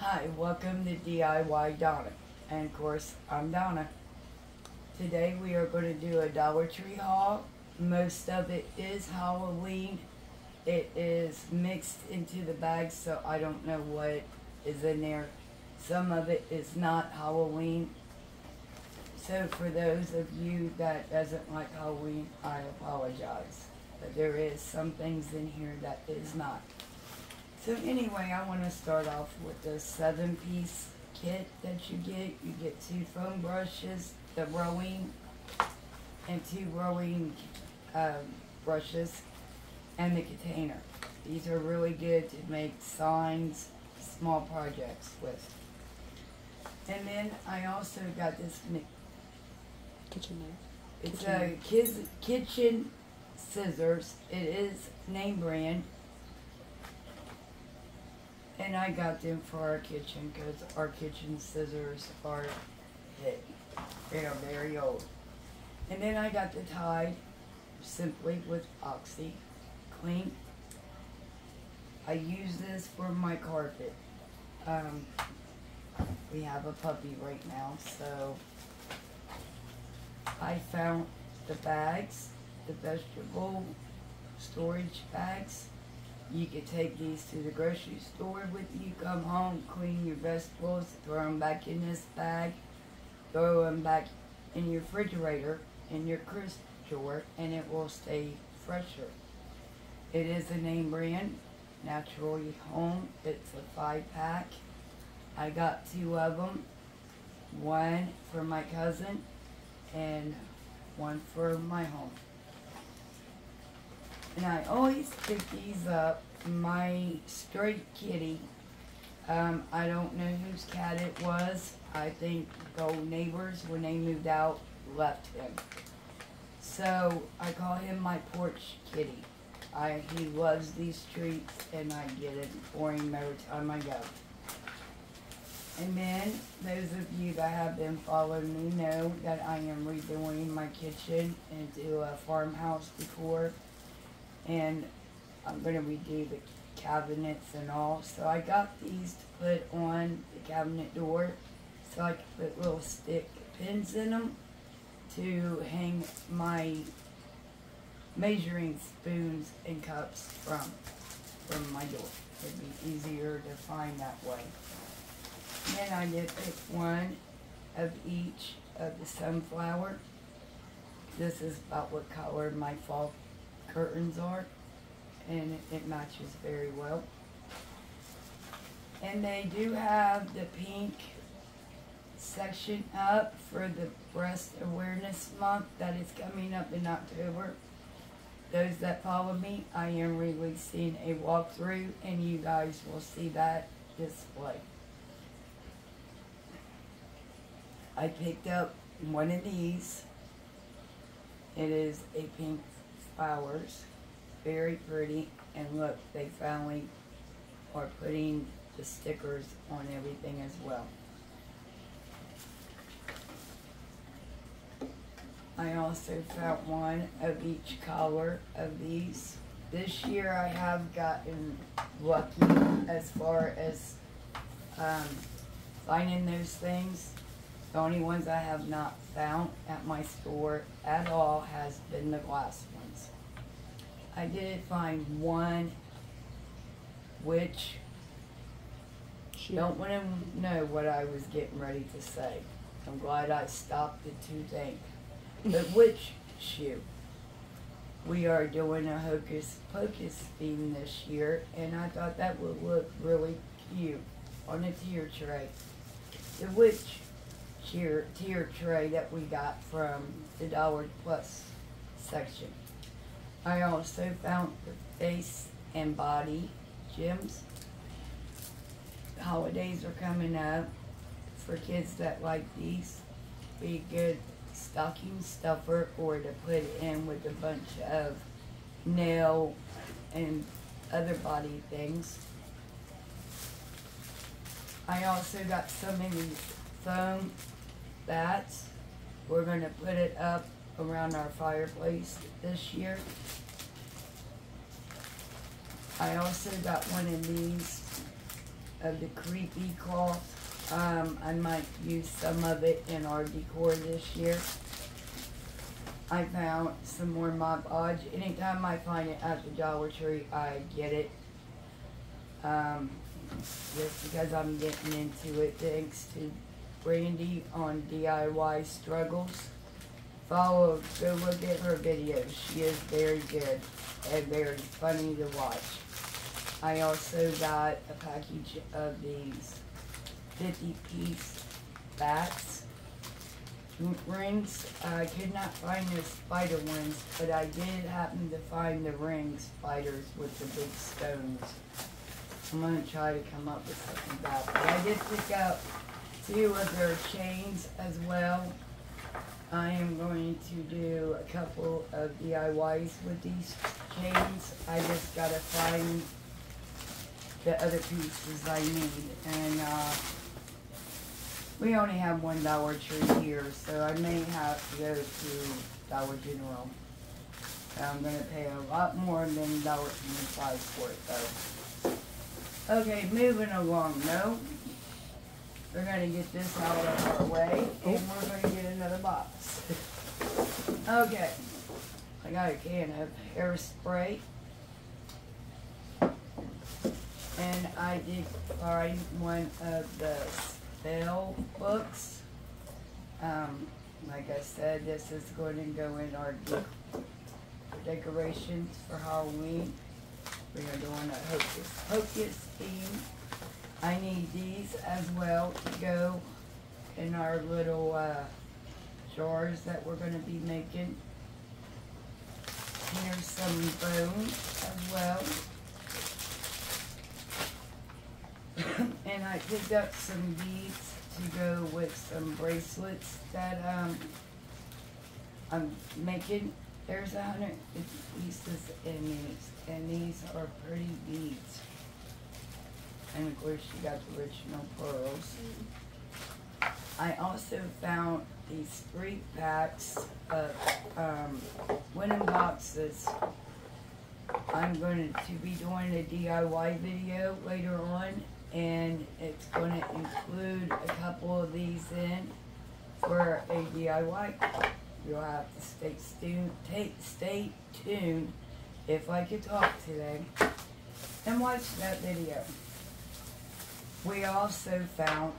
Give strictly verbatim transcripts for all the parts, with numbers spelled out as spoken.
Hi, welcome to D I Y Donna. And of course, I'm Donna. Today we are going to do a Dollar Tree haul. Most of it is Halloween. It is mixed into the bag, so I don't know what is in there. Some of it is not Halloween. So for those of you that doesn't like Halloween, I apologize. But there is some things in here that is not. So anyway, I want to start off with the seven piece kit that you get. You get two foam brushes, the rowing, and two rowing um, brushes, and the container. These are really good to make signs, small projects with. And then I also got this kitchen knife. It's kitchen a kids kitchen scissors. It is name brand. And I got them for our kitchen because our kitchen scissors are hit. They are very old. And then I got the Tide simply with Oxy Clean. I use this for my carpet. Um, we have a puppy right now, so I found the bags, the vegetable storage bags. You could take these to the grocery store with you, come home, clean your vegetables, throw them back in this bag, throw them back in your refrigerator, in your crisp drawer, and it will stay fresher. It is a name brand, Naturally Home. It's a five pack. I got two of them, one for my cousin and one for my home. And I always pick these up. My stray kitty, um, I don't know whose cat it was. I think the old neighbors, when they moved out, left him. So I call him my porch kitty. I, he loves these treats, and I get it for him every time I go. And then, those of you that have been following me know that I am redoing my kitchen into a farmhouse decor. And I'm going to redo the cabinets and all. So I got these to put on the cabinet door so I can put little stick pins in them to hang my measuring spoons and cups from, from my door. It'd be easier to find that way. Then I did pick one of each of the sunflower. This is about what color my fall curtains are, and it, it matches very well. And they do have the pink section up for the Breast Awareness Month that is coming up in October. Those that follow me, I am releasing a walkthrough, and you guys will see that display. I picked up one of these. It is a pink flowers, very pretty, and look, they finally are putting the stickers on everything as well. I also found one of each color of these. This year I have gotten lucky as far as um, finding those things. The only ones I have not found at my store at all has been the glass ones. I did find one which, don't want to know what I was getting ready to say. I'm glad I stopped it to think. The witch shoe. We are doing a Hocus Pocus theme this year, and I thought that would look really cute on a tier tray. The witch tier, tier tray that we got from the Dollar Plus section. I also found the face and body gems. The holidays are coming up. For kids that like these, be a good stocking stuffer or to put in with a bunch of nail and other body things. I also got some of these foam bats. We're going to put it up around our fireplace this year. I also got one of these of the creepy cloth. Um, I might use some of it in our decor this year. I found some more Mod Podge. Anytime I find it at the Dollar Tree, I get it. Um, just because I'm getting into it, thanks to Brandy on D I Y Struggles. Follow, go look at her videos. She is very good and very funny to watch. I also got a package of these fifty piece bats rings. I could not find the spider ones, but I did happen to find the ring spiders with the big stones. I'm going to try to come up with something about it. But I did pick up two of their chains as well. I am going to do a couple of D I Ys with these chains. I just got to find the other pieces I need. And uh, we only have one Dollar Tree here, so I may have to go to Dollar General. I'm going to pay a lot more than one dollar twenty-five for it, though. Okay, moving along, no. We're going to get this out of our way, and we're going to get another box. Okay, I got a can of hairspray. And I did find one of the spell books. Um, like I said, this is going to go in our de decorations for Halloween. We are doing a Hocus Pocus theme. I need these as well to go in our little uh, jars that we're going to be making. Here's some bones as well. And I picked up some beads to go with some bracelets that um, I'm making. There's a hundred fifty pieces in these, and these are pretty beads. And of course you got the original pearls. I also found these three packs of um, wooden boxes. I'm going to be doing a D I Y video later on, and it's going to include a couple of these in for a D I Y. You'll have to stay tuned, take, stay tuned if I could talk today, and watch that video. We also found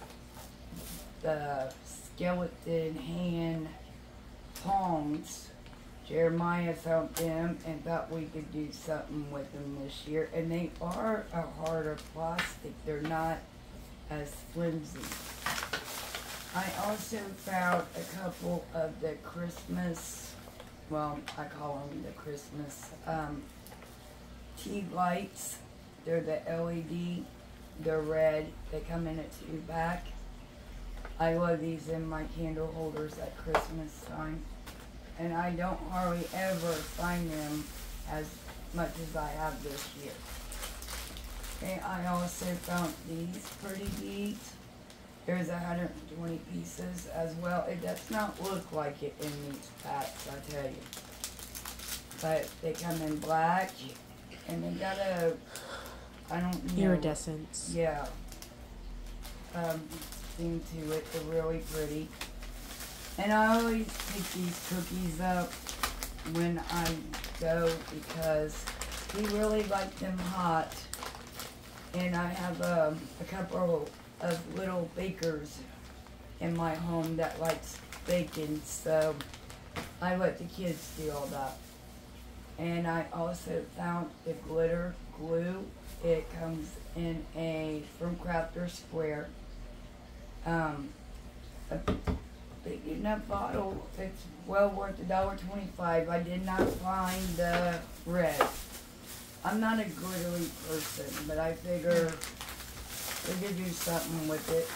the skeleton hand tongs. Jeremiah found them and thought we could do something with them this year. And they are a harder plastic. They're not as flimsy. I also found a couple of the Christmas, well, I call them the Christmas um, tea lights. They're the L E D. They're red. They come in a two pack. I love these in my candle holders at Christmas time. And I don't hardly ever find them as much as I have this year. Okay, I also found these pretty beads. There's one hundred twenty pieces as well. It does not look like it in these packs, I tell you. But they come in black, and they got a, I don't know. Iridescence. Yeah. Um, thing to it. They're really pretty. And I always pick these cookies up when I go because we really like them hot. And I have um, a couple of little bakers in my home that likes baking, so I let the kids do all that. And I also found the glitter glue. It comes in a from Crafter Square. Um, a big enough bottle. It's well worth one dollar twenty-five. I did not find the red. I'm not a glittery person, but I figure we could do something with it.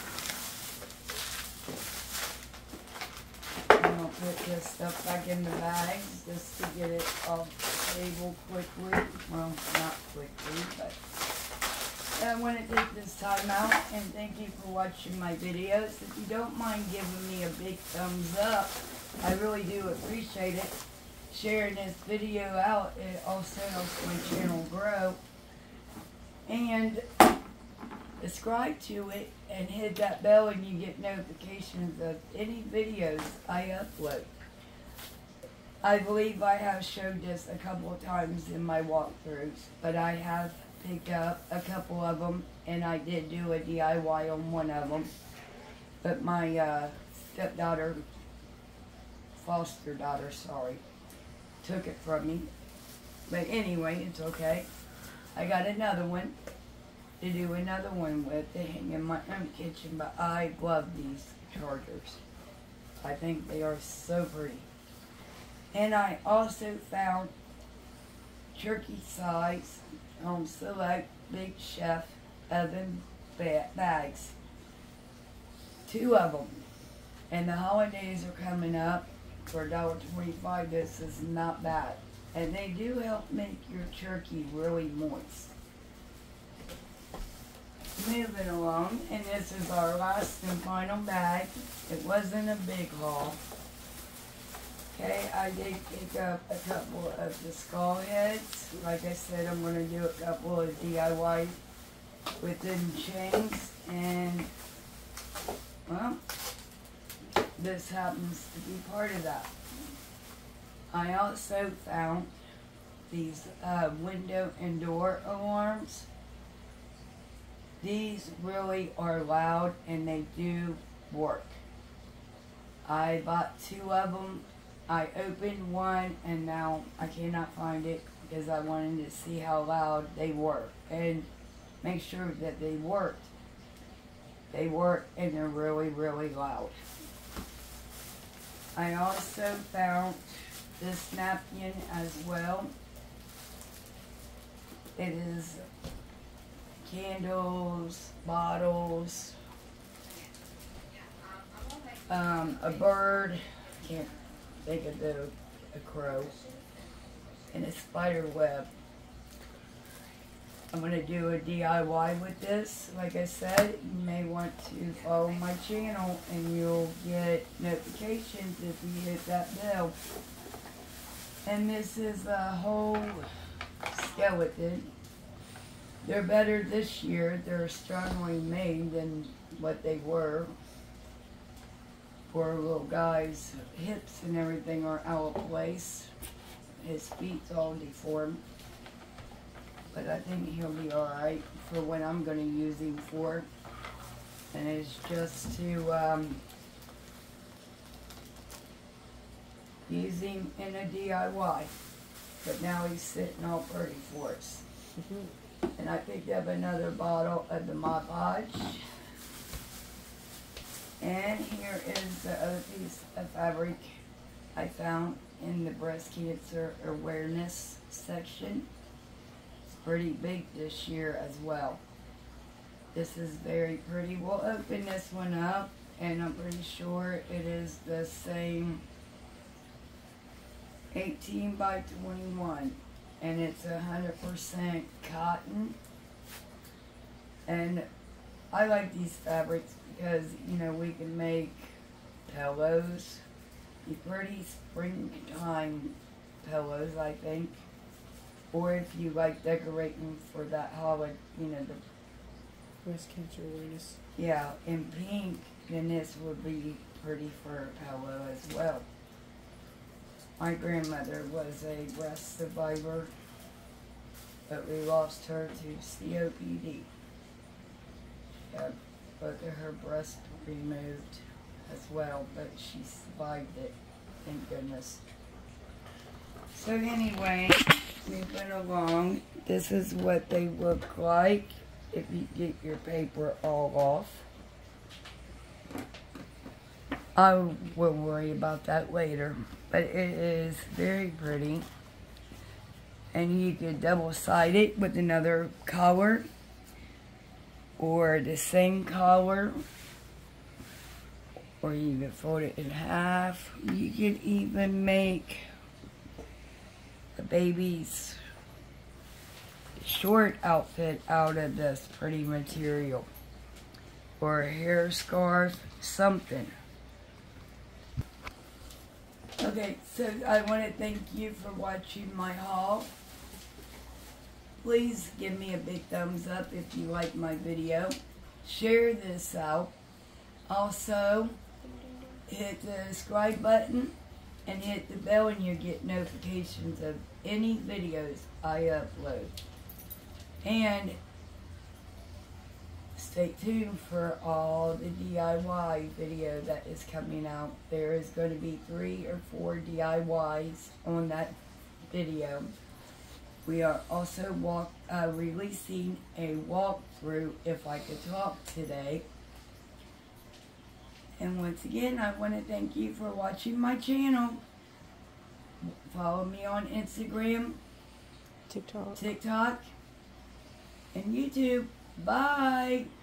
I'm gonna put this stuff back in the bags just to get it off the table quickly. Well, not quickly, but I want to take this time out and thank you for watching my videos. If you don't mind giving me a big thumbs up, I really do appreciate it. Sharing this video out, it also helps my channel grow. And subscribe to it and hit that bell and you get notifications of any videos I upload. I believe I have showed this a couple of times in my walkthroughs, but I have picked up a couple of them, and I did do a D I Y on one of them. But my uh, stepdaughter, foster daughter, sorry, took it from me. But anyway, it's okay. I got another one to do another one with to hang in my own kitchen, but I love these chargers. I think they are so pretty. And I also found turkey size Home Select Big Chef oven ba bags. Two of them. And the holidays are coming up. For a dollar twenty-five, this is not bad. And they do help make your turkey really moist. Moving along, and this is our last and final bag. It wasn't a big haul. Okay, I did pick up a couple of the skull heads. Like I said, I'm going to do a couple of D I Y within chains. And, well, this happens to be part of that. I also found these uh, window and door alarms. These really are loud and they do work. I bought two of them. I opened one and now I cannot find it because I wanted to see how loud they were and make sure that they worked. They work and they're really, really loud. I also found this napkin as well. It is candles, bottles, um, a bird, can't think of the, a crow, and a spider web. I'm going to do a D I Y with this. Like I said, you may want to follow my channel and you'll get notifications if you hit that bell. And this is a whole skeleton. They're better this year. They're strongly made than what they were. Poor little guy's hips and everything are out of place. His feet's all deformed. But I think he'll be alright for what I'm going to use him for. And it's just to um, use him in a D I Y. But now he's sitting all pretty for us. Mm-hmm. And I picked up another bottle of the Mod Podge. And here is the other piece of fabric I found in the breast cancer awareness section. It's pretty big this year as well. This is very pretty. We'll open this one up and I'm pretty sure it is the same eighteen by twenty-one. And it's one hundred percent cotton. And I like these fabrics because, you know, we can make pillows. Be pretty springtime pillows, I think. Or if you like decorating for that holiday, you know, the breast cancer awareness. Yeah, in pink, then this would be pretty for a pillow as well. My grandmother was a breast survivor, but we lost her to C O P D. She had both of her breasts removed as well, but she survived it, thank goodness. So anyway, moving along, this is what they look like if you get your paper all off. I will worry about that later, but it is very pretty. And you could double side it with another collar or the same collar, or you could fold it in half. You could even make a baby's short outfit out of this pretty material, or a hair scarf, something. Okay, so I want to thank you for watching my haul. Please give me a big thumbs up if you like my video. share this out. Also, hit the subscribe button and hit the bell and you'll get notifications of any videos I upload. And stay tuned for all the D I Y video that is coming out. There is going to be three or four D I Ys on that video. We are also walk, uh, releasing a walkthrough, If I Could Talk, today. And once again, I want to thank you for watching my channel. Follow me on Instagram, TikTok. TikTok, and YouTube. Bye.